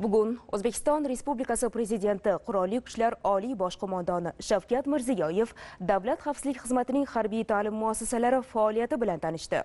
Bugun O'zbekiston Respublikasi Prezidenti Qurolli Kuchlar Oliy bosh qo'mondoni Shavkat Mirziyoyev Davlat xavfsizlik xizmatining harbiy ta'lim muassasalari faoliyati bilan tanishdi.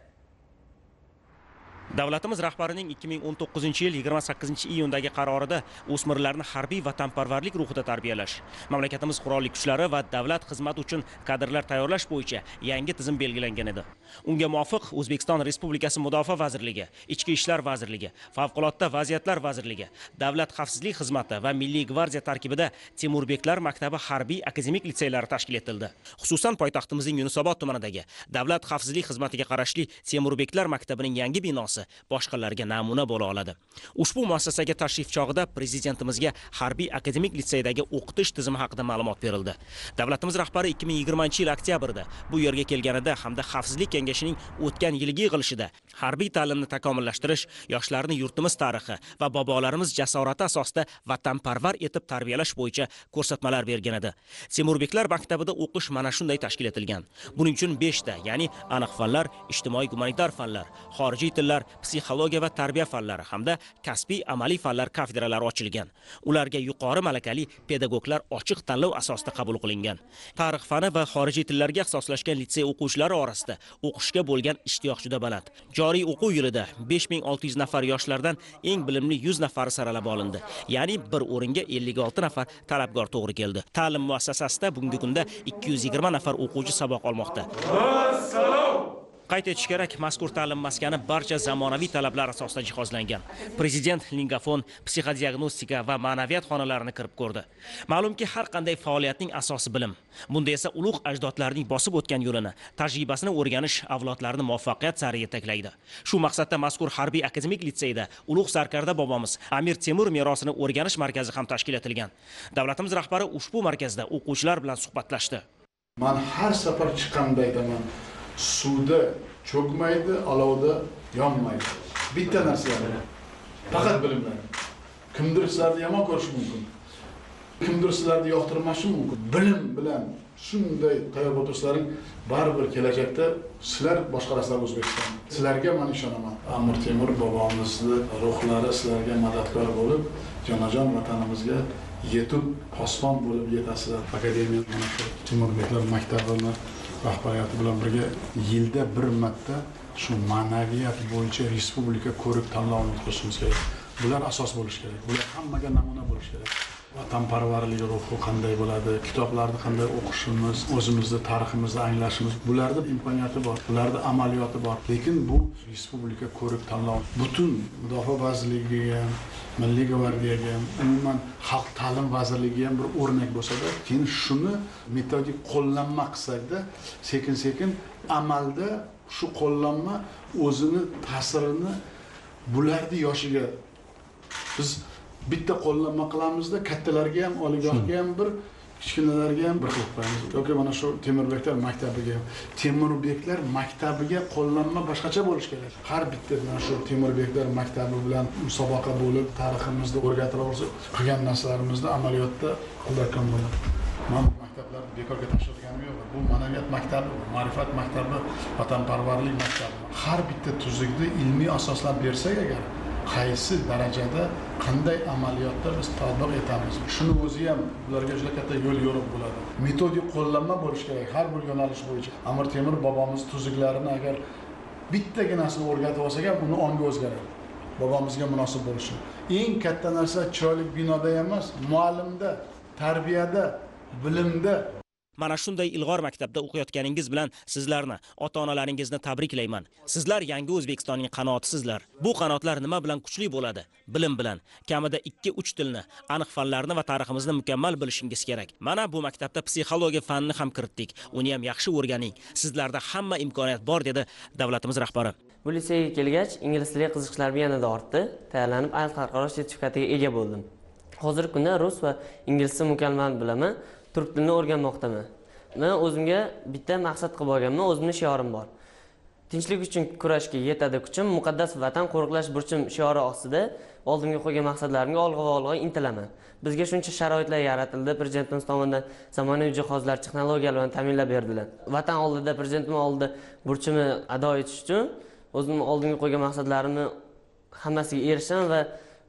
Davlatimiz rahbarining 2019-yil 28-iyundagi qarorida o'smirlarni harbiy vatanparvarlik ruhida tarbiyalash, mamlakatimiz qurolli kuchlari va davlat xizmati uchun kadrlar tayyorlash bo'yicha yangi tizim belgilangan edi. Unga muvofiq O'zbekiston Respublikasi Mudofaa vazirligi, Ichki ishlar vazirligi, Favqulodda vaziyatlar vazirligi, Davlat xavfsizlik xizmati va Milliy gvardiya tarkibida Temurbeklar maktabi harbiy akademik litseylari tashkil etildi. Xususan poytaxtimizning Yunusobod tumanidagi Davlat xavfsizlik xizmatiga qarashli Temurbeklar maktabining yangi binosi boshqalarga namuna bo'la oladi. Ushbu muassasaga tashrif chog'ida Prezidentimizga harbiy akademik litseydagi o'qitish tizimi haqida ma'lumot berildi. Davlatimiz rahbari 2020-yil oktyabrda bu yerga kelganida hamda Xavfsizlik kengashining o'tgan yilgi yig'ilishida harbiy ta'limni takomillashtirish, yoshlarni yurtimiz tarixi va bobolarimiz jasorati asosida vatanparvar etib tarbiyalash bo'yicha ko'rsatmalar bergan edi. Temurbeklar maktabida o'qish mana shunday tashkil etilgan. Buning uchun 5 ta, ya'ni aniq fanlar, ijtimoiy gumanitar fanlar, xorijiy tillar, psixologiya va tarbiya fanlari hamda kasbiy amaliy fanlar kafedralari ochilgan. Ularga yuqori malakali pedagoglar ochiq tanlov asosida qabul qilingan. Tarix fani va xorijiy tillarga ixtisoslashgan litsey o'quvchilari orasida o'qishga bo'lgan ishtiyoq juda baland. Joriy o'quv yilida 5600 nafar yoshlardan eng bilimli 100 nafari saralab olindi. Ya'ni bir o'ringa 56 nafar talabgor to'g'ri keldi. Ta'lim muassasasida bugungi kunda 220 nafar o'quvchi saboq olmoqda. Qayd etish kerak, mazkur ta'lim maskani barcha zamonaviy talablar asosida jihozlangan. Prezident lingafon, psixodiagnostika va ma'naviyat xonalarini kirib ko'rdi. Ma'lumki, har qanday faoliyatning asosi bilim. Bunda esa ulug' ajdodlarning bosib o'tgan yo'lini, tajribasini o'rganish avlodlarni muvaffaqiyat sari yetaklaydi. Shu maqsadda mazkur harbiy akademik litseyda ulug' sarkarda bobomiz Amir Temur merosini o'rganish markazi ham tashkil etilgan. Davlatimiz rahbari ushbu markazda o'quvchilar bilan suhbatlashdi. Men har safar chiqqanda aytaman, suvda cho'kmaydi, olovda yonmaydi. Bitta narsa faqat bilimlar. Kimdir sizlarni yomon ko'rishi mumkin. Kimdir sizlarni yoqtirmashi mumkin. Bilim bilan shunday tayyor o'tirsalaring, baribir kelajakda sizlar boshqarasizlar O'zbekiston. Sizlarga men ishonaman. Amir Temur bobomizni ruhlari sizlarga madadkor bo'lib, jonajon vatanimizga yetib posbon bo'lib yetasizlar. Akademiya mana shu Temurbeklar maktabini rahbariyati bilan birga yilda bir marta shu ma'naviyat bo'yicha respublika ko'rik tanlovini o'tkazishimiz kerak. Bular asos bo'lishi kerak. Bular hammaga namuna bo'lishi kerak. Vatanparvarlik ruhi qanday bo'ladi, kitoblarni qanday o'qishimiz, o'zimizni tariximizni anglashimiz, bularda imkoniyati bor, bularda amaliyoti bor. Lekin bu respublika ko'rik tanlov butun Mudofaa vazirligiga, Milliy gvardiyaga, umuman xalq ta'lim vazirligiga ham bir o'rnak bo'lsa-da, keyin shuni metodik qo'llanma qilsak-da, sekin-sekin amalda shu qo'llanma o'zini ta'sirini bularni yoshiga biz bitta qo'llanma qilamizda, kattalarga ham, oligohga ham bir, kichkinalarga ham bir qilib qo'yamiz. Yoki mana shu Temurbeklar maktabiga, Temurbeklar maktabiga qo'llanma boshqacha bo'lish kerak. Har bitta mana shu Temurbeklar maktabi bilan musobaqa bo'lib, tariximizni o'rgatib olsa, qilgan narsalarimizni amaliyotda qo'llayotgan bo'ladi. Men maktablarni bekorga tashlaganim yo'q. Bu ma'naviyat maktabi, ma'rifat maktabi, vatanparvarlik maktabi. Har bitta tuzukni ilmiy asoslab bersak agar, qaysi darajada qanday amaliyotda biz tatbiq etamiz. Shuni o'zi ham ularga juda katta yo'l yo'riq bo'ladi. Metodik qo'llanma bo'lish kerak har bir yo'nalish bo'yicha. Amir Temur bobomiz tuzuklarini agar bittaginasini o'rgatib olsak ham, uni ongi o'zgaradi. Bobomizga munosib bo'lishi. Eng katta narsa chiroyli binoda emas, muallimda, tarbiyada, bilimda. Mana shunday ilg'or maktabda o'qiyotganingiz bilan sizlarni, ota-onalaringizni tabriklayman. Sizlar yangi O'zbekistonning qanotisizlar. Bu qanotlar nima bilan kuchli bo'ladi? Bilim bilan. Kamida 2-3 tilni, aniq fanlarni va tariximizni mukammal bilishingiz kerak. Mana bu maktabda psixologiya fanini ham kiritdik. Uni ham yaxshi o'rganing. Sizlarda hamma imkoniyat bor, dedi davlatimiz rahbari. Bu liseyga kelgach, ingliz tiliga qiziqishlarim yanada ortdi. Tayyorlanib, IELTS xalqaro sertifikatiga ega bo'ldim. Hozirgi kunda rus va ingliz tilini mukammal bilaman. Turk tilini o'rganmoqdaman. Men o'zimga bitta maqsad qilib olganman, o'zimning shiorim bor. Tinchlik uchun kurashga yetadi kuchim, muqaddas vatan qo'riqlash burchim shiori ostida oldimga qo'ygan maqsadlarimga olg'a intilaman. Bizga shuncha sharoitlar yaratildi, prezidentimiz tomonidan zamonaviy jihozlar, texnologiyalar bilan ta'minlab berdilar. Vatan oldida, prezidentim oldida burchimni ado etish uchun o'zim oldimga qo'ygan maqsadlarimni hammasiga erishaman va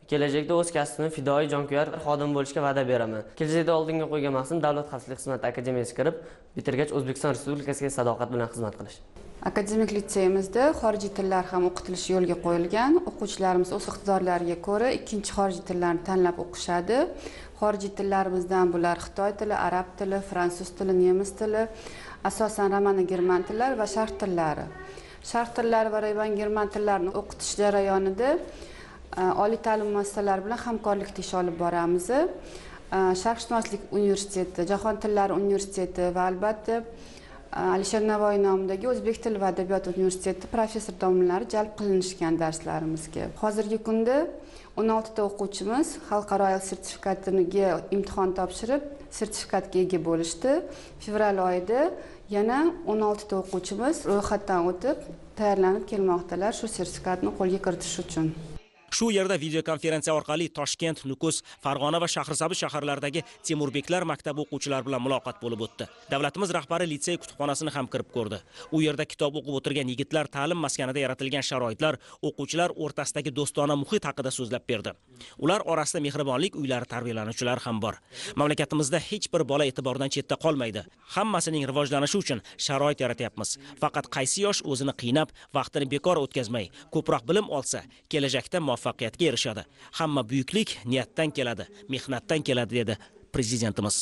Kelajakda o'z kasbini fidoyi jonkuyar xodim bo'lishga va'da beraman. Kelajakda oldinga qo'ygan maqsadim Davlat xavfsizlik xizmati akademiyasiga kirib, bitirgach O'zbekiston Respublikasiga sadoqat bilan xizmat qilish. Akademik litseyimizda xorijiy tillar ham o'qitilishi yo'lga qo'yilgan. O'quvchilarimiz o'z iqtidorlariga ko'ra ikkinchi xorijiy tillarni tanlab o'qishadi. Xorijiy tillarimizdan bular Xitoy tili, arab tili, fransuz tili, nemis tili, asosan romano-german tillari va sharq tillari. Sharq tillari va romano-german tillarini o'qitish jarayonida oliy ta'lim muassasalari bilan hamkorlikda ish olib boramiz. Sharqshunoslik universiteti, Jahon tillari universiteti va albatta Alisher Navoiy nomidagi O'zbek tili va adabiyot universiteti professor domlari jalb qilinishgan darslarimizga. Hozirgi kunda 16 ta o'quvchimiz xalqaro IELTS sertifikatiga imtihon topshirib, sertifikatga ega bo'lishdi. Fevral oyida yana 16 ta o'quvchimiz ro'yxatdan o'tib, tayyorlanib kelmoqdalar shu sertifikatni qo'lga kiritish uchun. Shu yerda videokonferensiya orqali Toshkent, Nukus, Farg'ona va Shahrisabz shaharlaridagi Temurbeklar maktabi o'quvchilari bilan muloqot bo'lib o'tdi. Davlatimiz rahbari litsey kutubxonasini ham kirib ko'rdi. U yerda kitob o'qib o'tirgan yigitlar ta'lim maskanida yaratilgan sharoitlar, o'quvchilar o'rtasidagi do'stona muhit haqida so'zlab berdi. Ular orasida mehribonlik uylari tarbiyalanuvchilari ham bor. Mamlakatimizda hech bir bola e'tibordan chetda qolmaydi. Hammasining rivojlanishi uchun sharoit yaratyapmiz. Faqat qaysi yosh o'zini qiynab, vaqtini bekor o'tkazmay, ko'proq bilim olsa, kelajakda muvaffaqiyatga erishadi. Hamma buyuklik niyatdan keladi, mehnatdan keladi dedi prezidentimiz.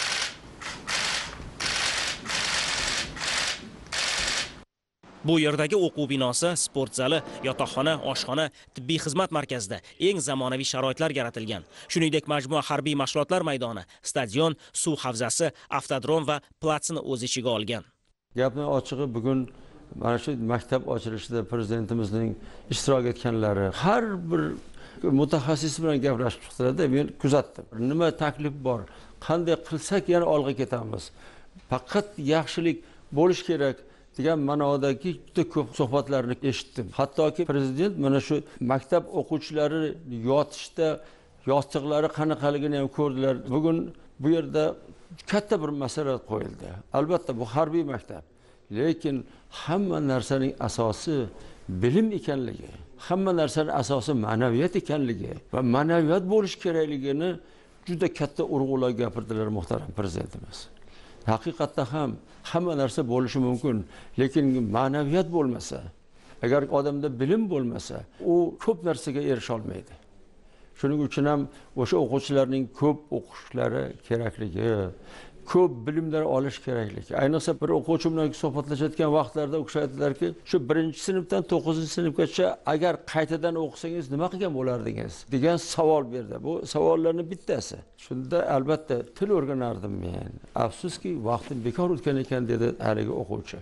Bu yerdagi o'quv binosi, sport zali, yotoqxona, oshxona, tibbiy xizmat markazida eng zamonaviy sharoitlar yaratilgan. Shuningdek, majmua harbiy mashg'ulotlar maydoni, stadion, suv havzasi, avtodrom va platsini o'z ichiga olgan. Gapning ochig'i, bugun mana shu maktab ochilishida prezidentimizning ishtirok etganlari har bir mutaxassis bilan gaplashib chiqdilarda, men kuzatdim. Nima taklif bor? Qanday qilsak yana olg'a ketamiz? Faqat yaxshilik bo'lish kerak degan ma'nodagi juda ko'p suhbatlarni eshitdim. Hattoki prezident mana shu maktab o'quvchilari yotishda yostiqlari qanaqaligini ham ko'rdilar. Bugun bu yerda katta bir masala qo'yildi. Albatta bu harbiy maktab. Lekin hamma narsaning asosi bilim ekanligi, hamma narsaning asosi ma'naviyat ekanligi va ma'naviyat bo'lish kerakligini juda katta urg'ulab gapirdilar muhtaram prezidentimiz. Haqiqatda ham hamma narsa bo'lishi mumkin, lekin ma'naviyat bo'lmasa, agar odamda bilim bo'lmasa, u ko'p narsaga erisha olmaydi. Shuning uchun ham o'sha o'quvchilarning ko'p o'qishlari kerakligi, ko'p bilimlar olish kerakligi. Ayniqsa bir o'quvchi bilan suhbatlashayotgan vaqtlarda o'xshaydilarki, shu 1-sinfdan 9-sinfgacha agar qaytadan o'qisangiz nima qilgan bo'lardingiz degan savol berdi. Bu savollarning bittasi. Shunda albatta til o'rganardim men. Afsuski, vaqtim bekor o'tgan ekan dedi haligi o'quvchi.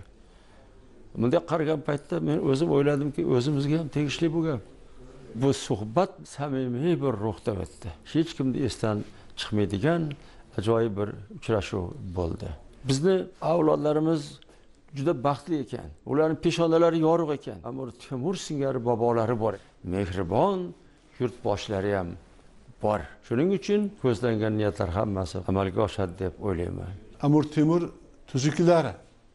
Bunday qaragan paytda men o'zim o'yladimki, o'zimizga ham tegishli bu gap. Bu suhbat samimiy bir ruhda o'tdi. Hech kimni esdan chiqmaydigan ajoyib bir uchrashuv bo'ldi. Bizni avlodlarimiz juda baxtli ekan. Ularning peshonalari yorug' ekan. Amir Temur singari bobolari bor. Mehribon yurtboshlari ham bor. Shuning uchun ko'zlangan niyatlar hammasi amalga oshadi deb o'ylayman. Amir Temur tuzuklari.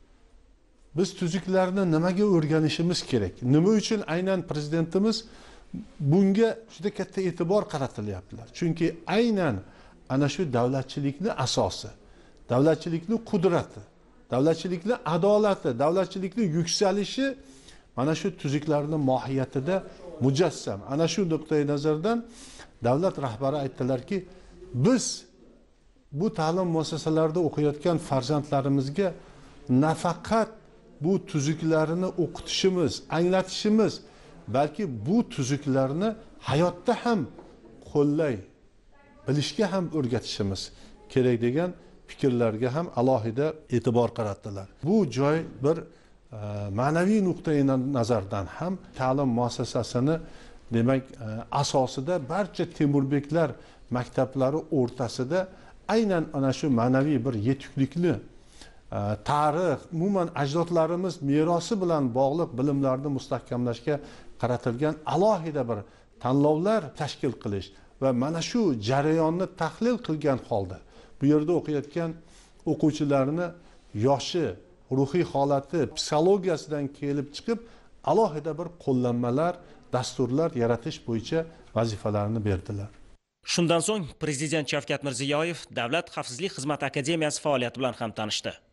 Biz tuzuklarni nimaga o'rganishimiz kerak? Nima uchun aynan prezidentimiz bunga juda katta e'tibor qaratilyaptilar? Chunki aynan ana shu davlatchilikning asosi, davlatchilikning qudrati, davlatchilikning adolati, davlatchilikning yuksalishi mana shu tuzuklarning mohiyatida mujassam. Ana shu nuqtai nazardan davlat rahbari aytdilarki, biz bu ta'lim muassasalarida o'qiyotgan farzandlarimizga nafaqat bu tuzuklarini o'qitishimiz, anglatishimiz, balki bu tuzuklarni hayotda ham qo'llay bilishga ham o'rgatishimiz kerak degan fikrlarga ham alohida e'tibor qaratdilar. Bu joy bir ma'naviy nuqtai nazardan ham ta'lim muassasasini demak asosida barcha Temurbeklar maktablari o'rtasida aynan ana shu ma'naviy bir yetuklikni, tarix, umuman ajdodlarimiz merosi bilan bog'liq bilimlarni mustahkamlashga qaratilgan alohida bir tanlovlar tashkil qilish va mana shu jarayonni tahlil qilgan holda bu yerda o'qiyotgan o'quvchilarni yoshi, ruhiy holati, psixologiyasidan kelib chiqib alohida bir qo'llanmalar, dasturlar yaratish bo'yicha vazifalarni berdilar. Shundan so'ng Prezident Shavkat Mirziyoyev Davlat xavfsizlik xizmati akademiyasi faoliyati bilan ham tanishdi.